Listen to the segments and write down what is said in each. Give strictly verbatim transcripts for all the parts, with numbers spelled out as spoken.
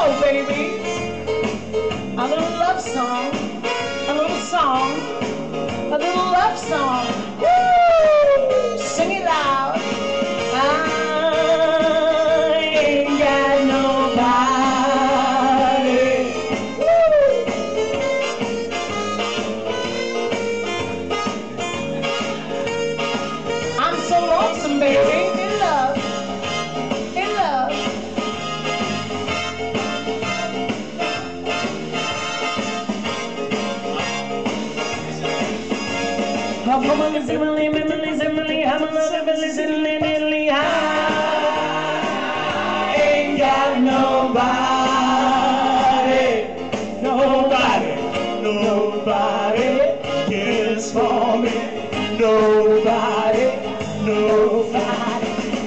go, baby. A little love song, a little song, a little love song. Woo! Sing it loud. I ain't got nobody. Woo! I'm so lonesome, baby. In love, in love. I'm a simile, simile, simile, I'm a simile, simile, I ain't got nobody, nobody, nobody cares for me, nobody, nobody.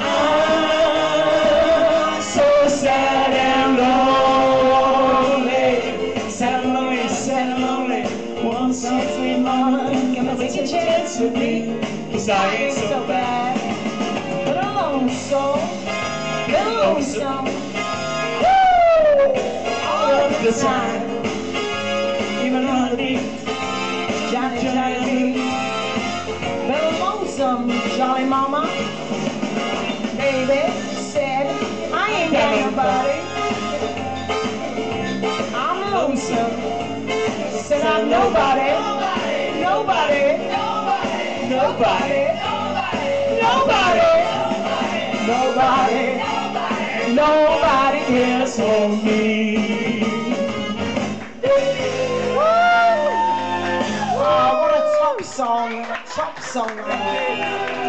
I'm so sad and lonely, sad and lonely, sad and lonely. Want some sweet mama, gonna take a chance with me, 'cause I ain't so bad, but a lonesome, but a lonesome, woo, all of the time, even on the beat, Johnny, Johnny, but a lonesome, jolly mama, baby said, I ain't got nobody, I'm lonesome. Said I'm nobody, nobody, nobody, nobody, nobody, nobody, nobody cares for me. Oh, what a top song, a top song.